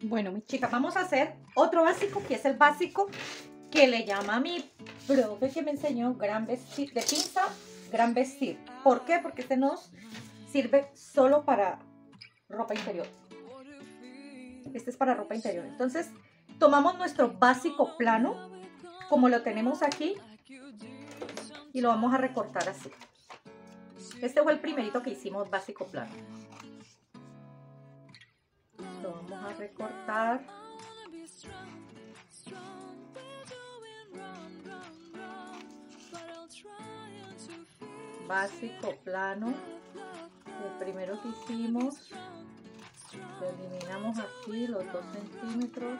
Bueno, mis chicas, vamos a hacer otro básico, que es el básico que le llama a mi profe que me enseñó gran vestir, de pinza, gran vestir. ¿Por qué? Porque este nos sirve solo para ropa interior. Este es para ropa interior. Entonces, tomamos nuestro básico plano, como lo tenemos aquí, y lo vamos a recortar así. Este fue el primerito que hicimos, básico plano. Lo vamos a recortar. Básico plano. El primero que hicimos, lo eliminamos aquí los 2 centímetros.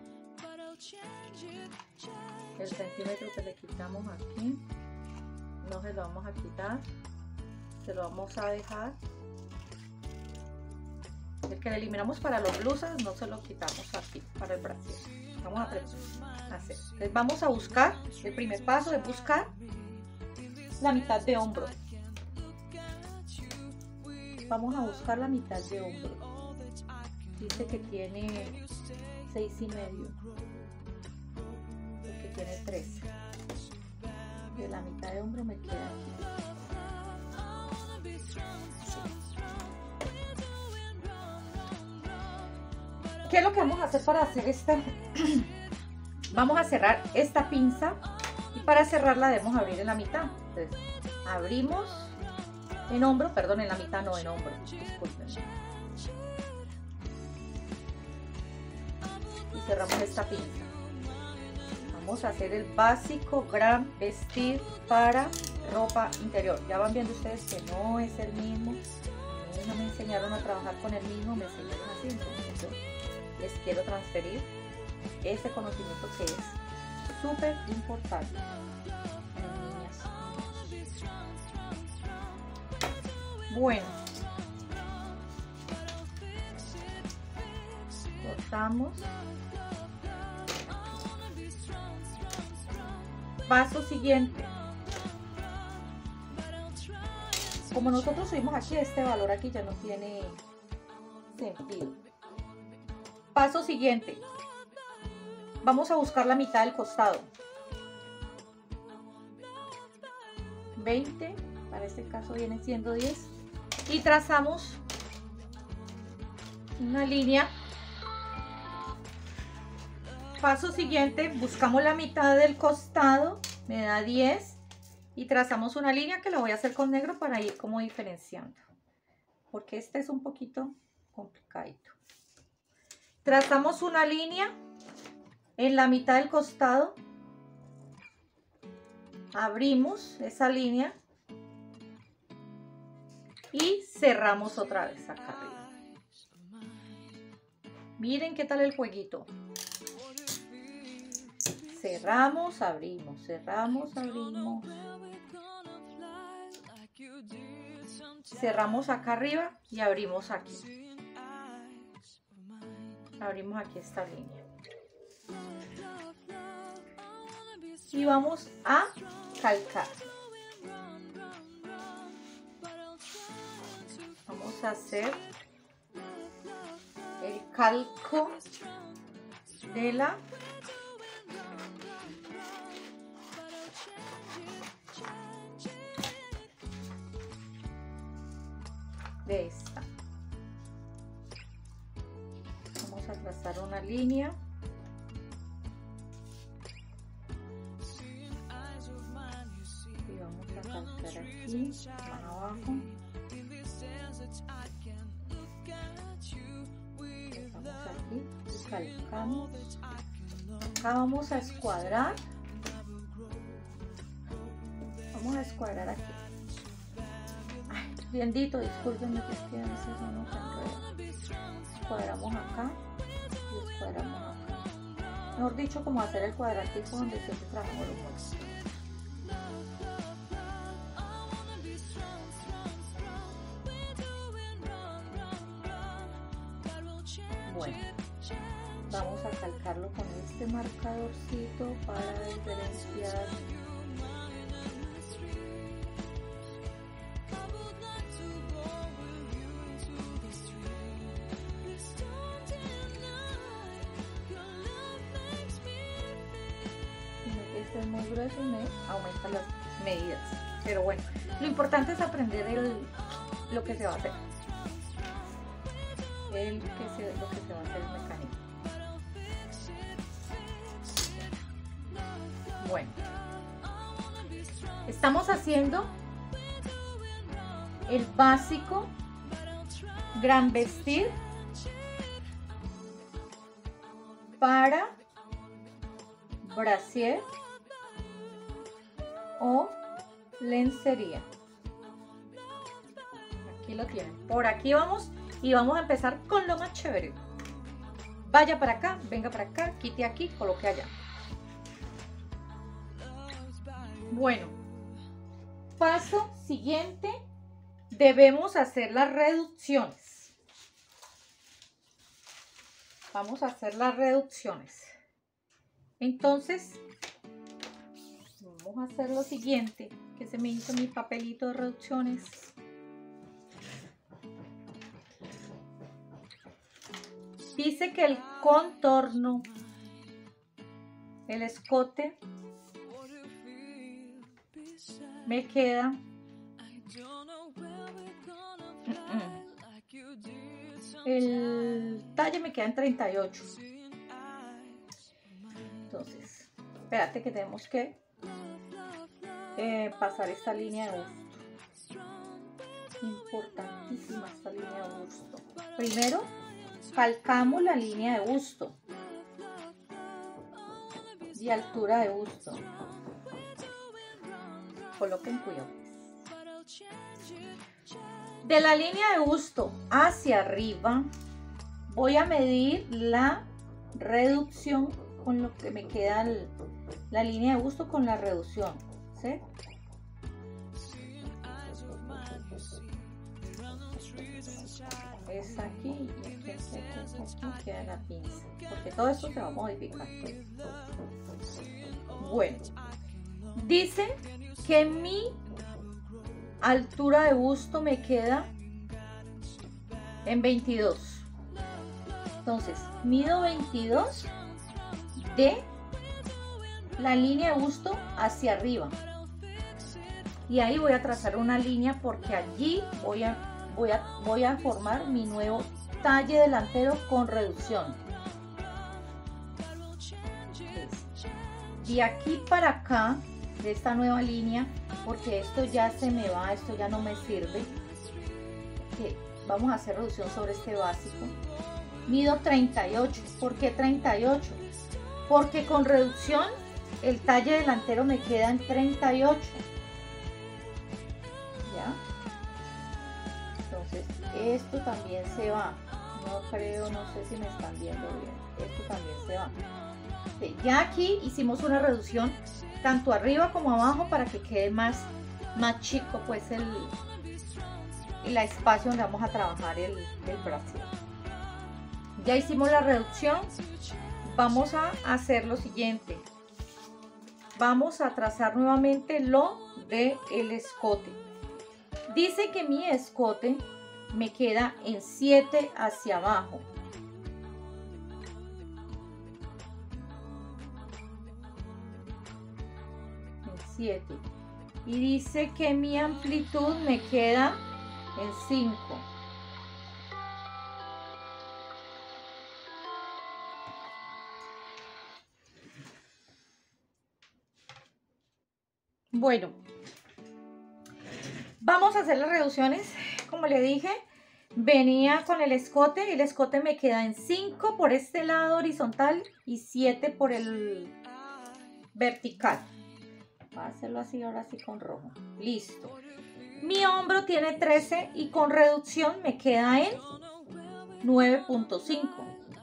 El centímetro que le quitamos aquí, no se lo vamos a quitar, se lo vamos a dejar. El que le eliminamos para los blusas no se lo quitamos aquí para el brasier. Vamos a hacer. Entonces vamos a buscar, el primer paso es buscar la mitad de hombro. Vamos a buscar la mitad de hombro. Dice que tiene 6,5, porque tiene 13. De la mitad de hombro me queda aquí. ¿Qué es lo que vamos a hacer para hacer esta? Vamos a cerrar esta pinza y para cerrarla debemos abrir en la mitad. Entonces, abrimos en hombro, perdón, en la mitad, no en hombro, disculpen. Y cerramos esta pinza. Vamos a hacer el básico gran vestir para ropa interior. Ya van viendo ustedes que no es el mismo. No me enseñaron a trabajar con el mismo, me enseñaron así. Entonces yo les quiero transferir ese conocimiento que es súper importante en niñas. Bueno, cortamos. Paso siguiente. Como nosotros subimos aquí, este valor aquí ya no tiene sentido. Paso siguiente. Vamos a buscar la mitad del costado. 20, para este caso viene siendo 10. Y trazamos una línea. Paso siguiente, buscamos la mitad del costado, me da 10. Y trazamos una línea que la voy a hacer con negro para ir como diferenciando. Porque este es un poquito complicadito. Trazamos una línea en la mitad del costado. Abrimos esa línea. Y cerramos otra vez acá arriba. Miren qué tal el jueguito. Cerramos, abrimos, cerramos, abrimos. Cerramos acá arriba y abrimos aquí. Abrimos aquí esta línea. Y vamos a calcar. Vamos a hacer el calco de la de esta. Vamos a trazar una línea. Y vamos a calcar aquí, más abajo. Empezamos aquí y calcamos. Acá vamos a escuadrar. Vamos a escuadrar aquí. Bendito, discúlpenme que es que a veces no nos enreda. Cuadramos acá y escuadramos acá. Mejor dicho, como hacer el cuadrantico donde siempre trabajamos los moldes. Bueno, vamos a calcarlo con este marcadorcito para diferenciar. más grueso me aumenta las medidas. Pero bueno, lo importante es aprender lo que se va a hacer. Lo que se va a hacer el mecanismo. Bueno, estamos haciendo el básico gran vestir para brasier o lencería. Aquí lo tienen. Por aquí vamos y vamos a empezar con lo más chévere. Vaya para acá, venga para acá, quite aquí, coloque allá. Bueno, paso siguiente, debemos hacer las reducciones. Vamos a hacer las reducciones. Entonces, vamos a hacer lo siguiente, que se me hizo mi papelito de reducciones. Dice que el contorno, el escote, me queda el talle me queda en 38. Entonces, espérate que tenemos que pasar esta línea de busto. Importantísima esta línea de busto. Primero, calcamos la línea de busto y altura de busto. Coloquen cuidado. De la línea de busto hacia arriba voy a medir la reducción con lo que me queda la línea de busto con la reducción, ¿sí? Es aquí y aquí queda la pinza, porque todo esto se va a modificar. Bueno, dice que mi altura de busto me queda en 22. Entonces, mido 22 de la línea de busto hacia arriba. Y ahí voy a trazar una línea porque allí voy a formar mi nuevo talle delantero con reducción. De aquí para acá, de esta nueva línea, porque esto ya se me va, esto ya no me sirve, vamos a hacer reducción sobre este básico. Mido 38. ¿Por qué 38? Porque con reducción el talle delantero me queda en 38. ¿Ya? Entonces esto también se va. No creo, no sé si me están viendo bien. Esto también se va. Ya aquí hicimos una reducción tanto arriba como abajo para que quede más chico pues el espacio donde vamos a trabajar el brasier. Ya hicimos la reducción. Vamos a hacer lo siguiente. Vamos a trazar nuevamente lo del escote. Dice que mi escote me queda en 7 hacia abajo. En 7. Y dice que mi amplitud me queda en 5. Bueno, vamos a hacer las reducciones. Como le dije, venía con el escote me queda en 5 por este lado horizontal y 7 por el vertical. Voy a hacerlo así, ahora sí con rojo. Listo. Mi hombro tiene 13 y con reducción me queda en 9.5.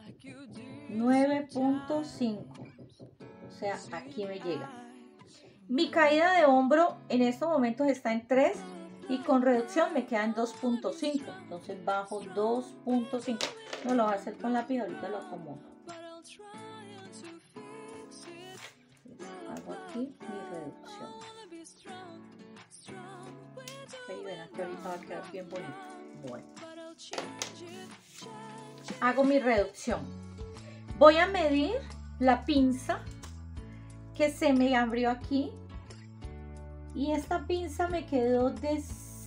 9.5. O sea, aquí me llega. Mi caída de hombro en estos momentos está en 3 y con reducción me queda en 2.5. Entonces bajo 2.5. No lo voy a hacer con lápiz, ahorita lo acomodo. Hago aquí mi reducción. Y ven, aquí ahorita va a quedar bien bonito. Bueno. Hago mi reducción. Voy a medir la pinza que se me abrió aquí y esta pinza me quedó de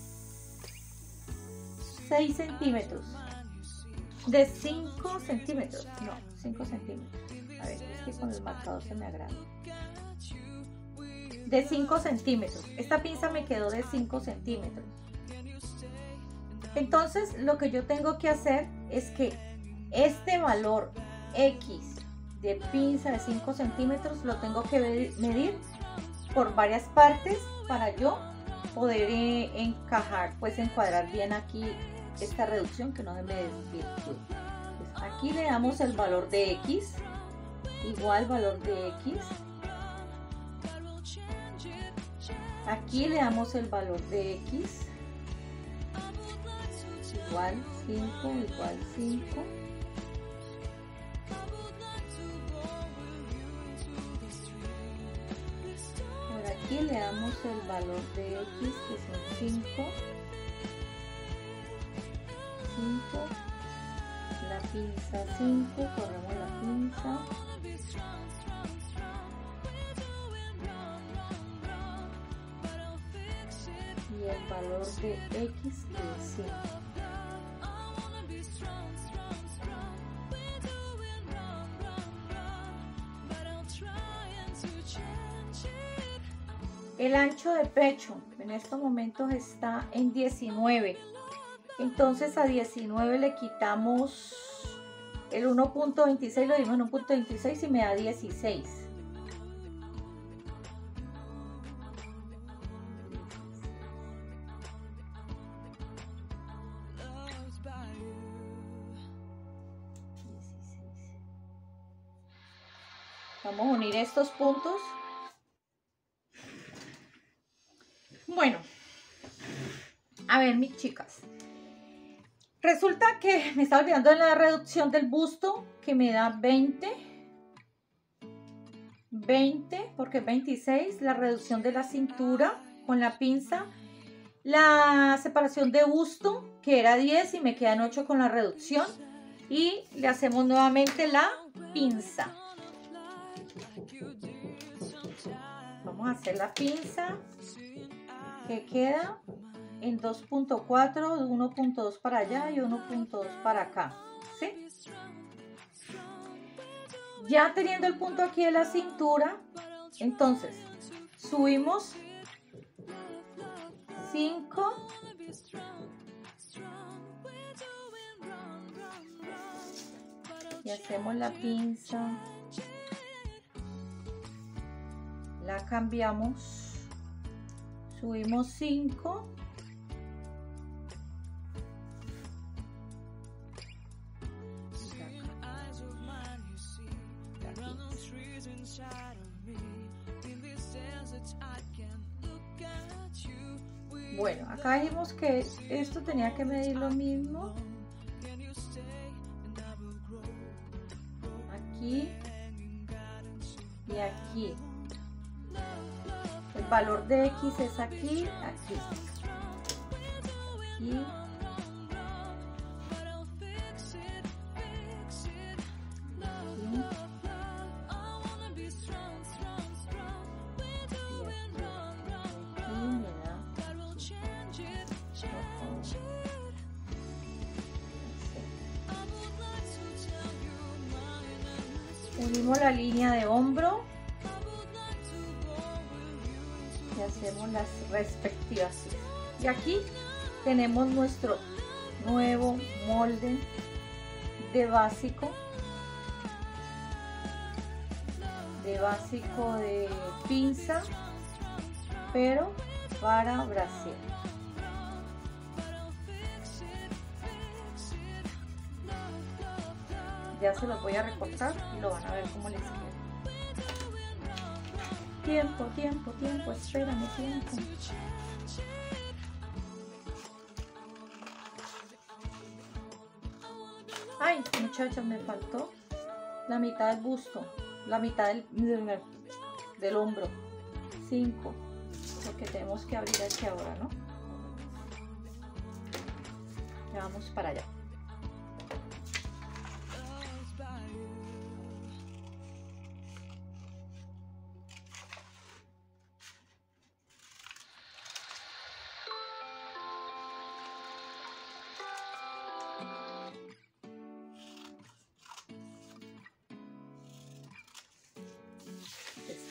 6 centímetros, de 5 centímetros, no, 5 centímetros. A ver, es que con el marcador se me agranda. De 5 centímetros. Esta pinza me quedó de 5 centímetros. Entonces, lo que yo tengo que hacer es que este valor X de pinza de 5 centímetros lo tengo que medir por varias partes para yo poder encajar, pues encuadrar bien aquí esta reducción, que no se me desvirtúe. Pues aquí le damos el valor de X, igual valor de X. Aquí le damos el valor de X, igual 5, igual 5. Por aquí le damos el valor de X, que son 5. 5. La pinza 5, corremos la pinza. Y el valor de X, que es 5. El ancho de pecho en estos momentos está en 19. Entonces a 19 le quitamos el 1.26, lo dimos en 1.26 y me da 16. Vamos a unir estos puntos. Bueno, a ver, mis chicas, resulta que me está olvidando de la reducción del busto, que me da 20, porque es 26, la reducción de la cintura con la pinza, la separación de busto, que era 10 y me quedan 8 con la reducción, y le hacemos nuevamente la pinza. Vamos a hacer la pinza, que queda en 2.4, 1.2 para allá y 1.2 para acá, ¿sí? Ya teniendo el punto aquí de la cintura, entonces subimos 5, y hacemos la pinza, la cambiamos. Subimos 5. Bueno, acá dijimos que esto tenía que medir lo mismo. Aquí y aquí. El valor de X es aquí, aquí. Y unimos la línea de hombro y hacemos las respectivas. Y aquí tenemos nuestro nuevo molde de básico de pinza, pero para brasier. Ya se los voy a recortar y lo van a ver cómo les queda. Tiempo, tiempo, tiempo, espérame, tiempo. Ay, muchachos, me faltó la mitad del busto, la mitad del hombro. 5, porque tenemos que abrir aquí ahora, ¿no? Ya vamos para allá.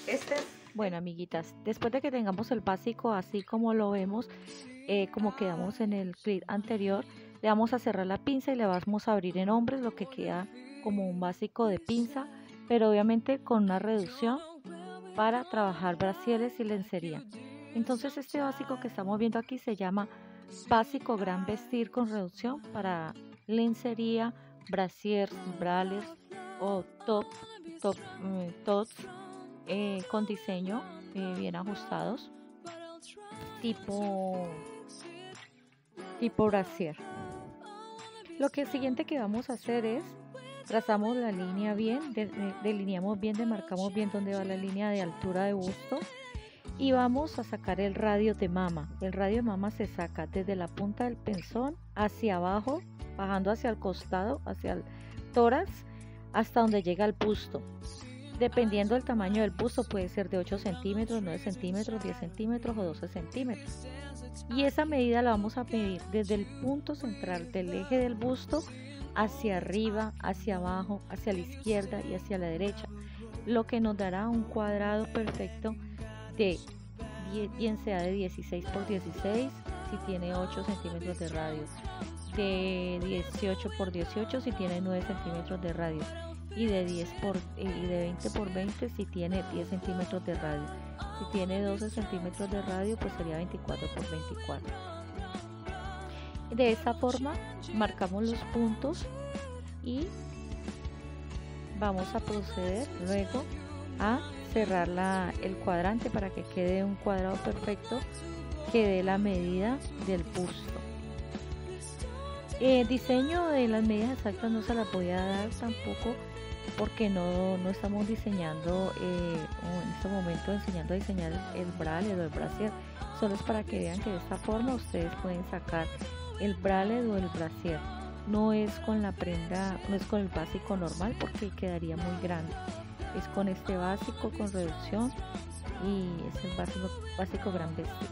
Este es... Bueno, amiguitas, después de que tengamos el básico así como lo vemos, como quedamos en el clip anterior, le vamos a cerrar la pinza y le vamos a abrir en hombres lo que queda como un básico de pinza, pero obviamente con una reducción para trabajar brasieres y lencería. Entonces este básico que estamos viendo aquí se llama básico gran vestir con reducción para lencería, brasiers, bralers o tops con diseño bien ajustados tipo brasier. Lo que siguiente que vamos a hacer es trazamos la línea bien, delineamos bien, demarcamos bien dónde va la línea de altura de busto y vamos a sacar el radio de mama. El radio de mama se saca desde la punta del pezón hacia abajo, bajando hacia el costado, hacia el tórax, hasta donde llega el busto. Dependiendo del tamaño del busto, puede ser de 8 centímetros, 9 centímetros, 10 centímetros o 12 centímetros. Y esa medida la vamos a medir desde el punto central del eje del busto hacia arriba, hacia abajo, hacia la izquierda y hacia la derecha, lo que nos dará un cuadrado perfecto de bien sea de 16 por 16 si tiene 8 centímetros de radio, de 18 por 18 si tiene 9 centímetros de radio y de 20 por 20 si tiene 10 centímetros de radio. Si tiene 12 centímetros de radio, pues sería 24 por 24. De esta forma marcamos los puntos y vamos a proceder luego a cerrar el cuadrante para que quede un cuadrado perfecto que dé la medida del busto. El diseño de las medidas exactas no se las voy a dar tampoco porque no estamos diseñando en este momento enseñando a diseñar el bralette o el brasier. Solo es para que vean que de esta forma ustedes pueden sacar el bralette o el brasier. No es con la prenda, no es con el básico normal porque quedaría muy grande. Es con este básico con reducción y es el básico gran vestir.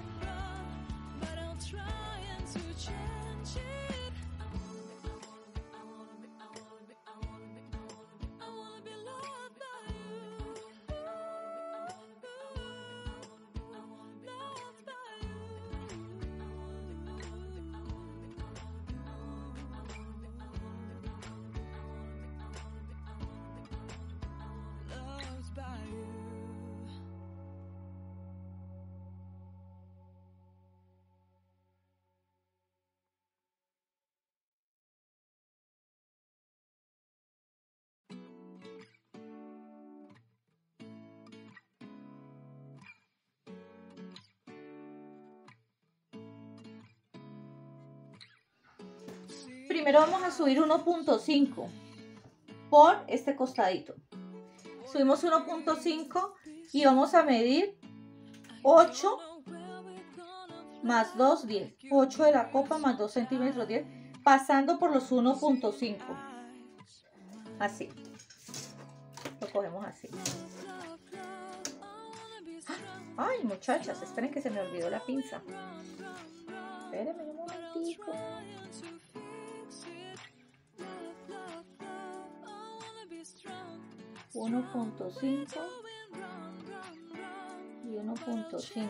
Primero vamos a subir 1.5 por este costadito. Subimos 1.5 y vamos a medir 8 más 2, 10. 8 de la copa más 2 centímetros, 10. Pasando por los 1.5. Así. Lo cogemos así. Ay, muchachas, esperen que se me olvidó la pinza. Espérenme un momentico. $1.5 y 1.5.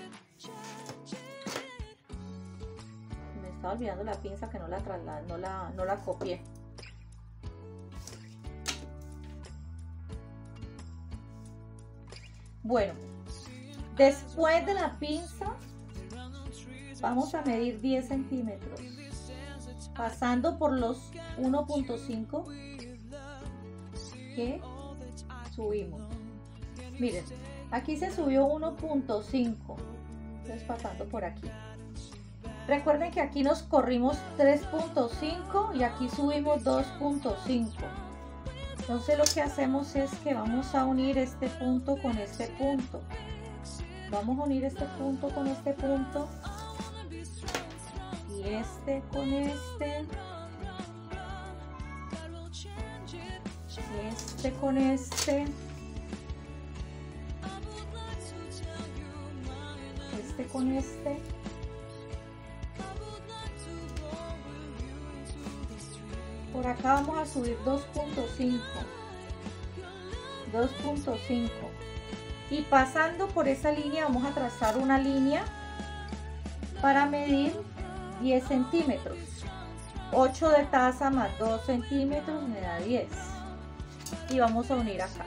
Me estaba olvidando la pinza que no la copié. Bueno, después de la pinza vamos a medir 10 centímetros pasando por los 1.5 que subimos. Miren, aquí se subió 1.5, entonces pasando por aquí. Recuerden que aquí nos corrimos 3.5 y aquí subimos 2.5. Entonces lo que hacemos es que vamos a unir este punto con este punto. Vamos a unir este punto con este punto y este con este. Este con este. Este con este. Por acá vamos a subir 2.5. 2.5. Y pasando por esa línea vamos a trazar una línea para medir 10 centímetros. 8 de taza más 2 centímetros me da 10. Y vamos a unir acá.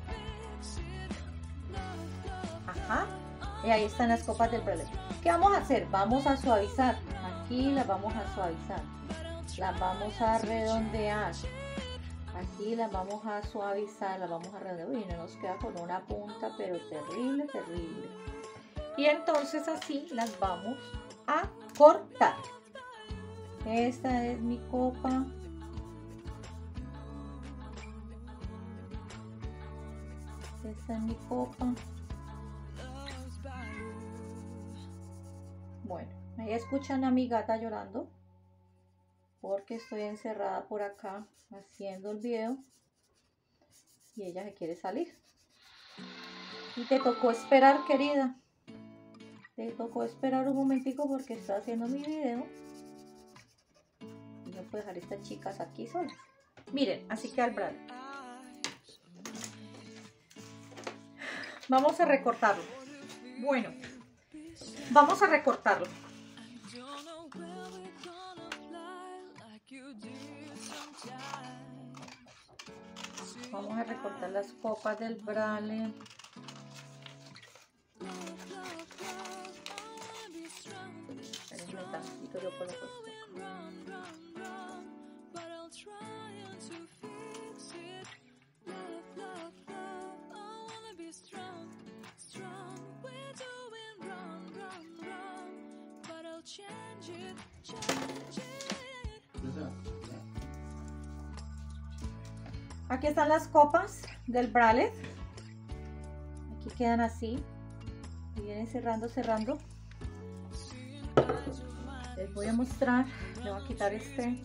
Ajá. Y ahí están las copas del bralette. ¿Qué vamos a hacer? Vamos a suavizar. Aquí las vamos a suavizar. Las vamos a redondear. Aquí las vamos a suavizar, las vamos a redondear. Uy, no nos queda con una punta, pero terrible, terrible. Y entonces así las vamos a cortar. Esta es mi copa. Esta es mi copa. Bueno, ahí escuchan a mi gata llorando porque estoy encerrada por acá haciendo el video y ella se quiere salir. Y te tocó esperar, querida. Te tocó esperar un momentico porque estoy haciendo mi video y no puedo dejar a estas chicas aquí solas. Miren, así queda el bralette. Vamos a recortarlo. Bueno, vamos a recortarlo. Vamos a recortar las copas del bralette. Espérenme tantito, yo coloco esto. Aquí están las copas del bralette. Aquí quedan así. Y vienen cerrando, cerrando. Les voy a mostrar. Le voy a quitar este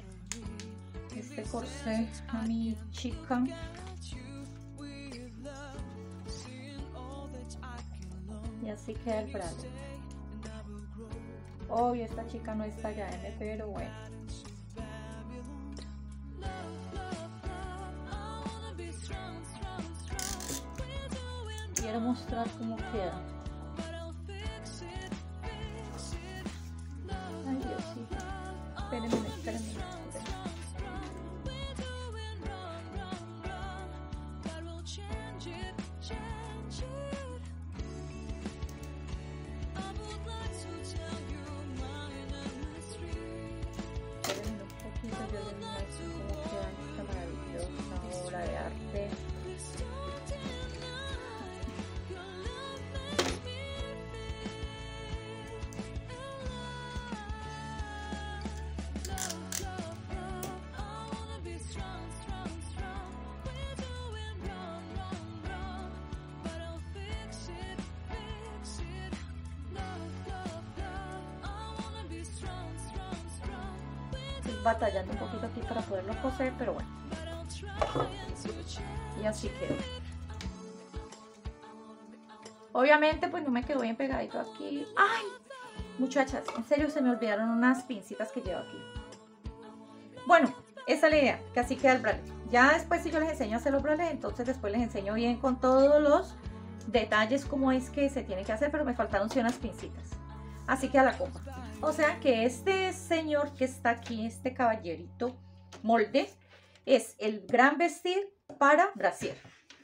corsé a mi chica. Y así queda el bralette. Obvio, esta chica no está ya M, pero bueno. Quiero mostrar cómo queda. Ay, Diosito. Espérenme, espérenme. Espérenme un poquito, yo les muestro cómo queda esta maravillosa obra de arte. Batallando un poquito aquí para poderlo coser, pero bueno, y así quedó. Obviamente pues no me quedó bien pegadito aquí. Ay, muchachas, en serio se me olvidaron unas pincitas que llevo aquí. Bueno, esa es la idea, que así queda el bralette. Ya después si yo les enseño a hacer los bralets, entonces después les enseño bien con todos los detalles cómo es que se tiene que hacer, pero me faltaron sí unas pincitas. Así queda la copa. O sea que este señor que está aquí, este caballerito molde, es el gran vestir para brasier.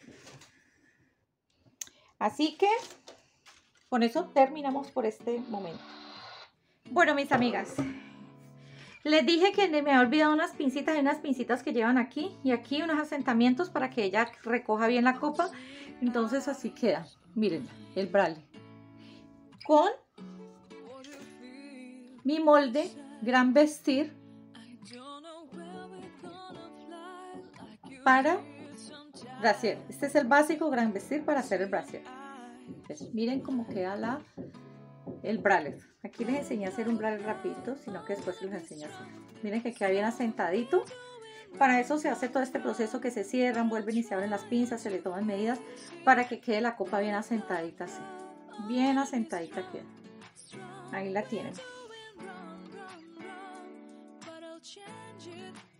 Así que con eso terminamos por este momento. Bueno, mis amigas, les dije que me había olvidado unas pincitas, hay unas pincitas que llevan aquí y aquí unos asentamientos para que ella recoja bien la copa. Entonces así queda. Miren, el bralette con mi molde gran vestir para brasier. Este es el básico gran vestir para hacer el brasier. Entonces, miren cómo queda el bralette. Aquí les enseñé a hacer un bralette rapidito, sino que después les enseño a hacer. Miren que queda bien asentadito. Para eso se hace todo este proceso que se cierran, vuelven y se abren las pinzas, se le toman medidas para que quede la copa bien asentadita así. Bien asentadita queda. Ahí la tienen.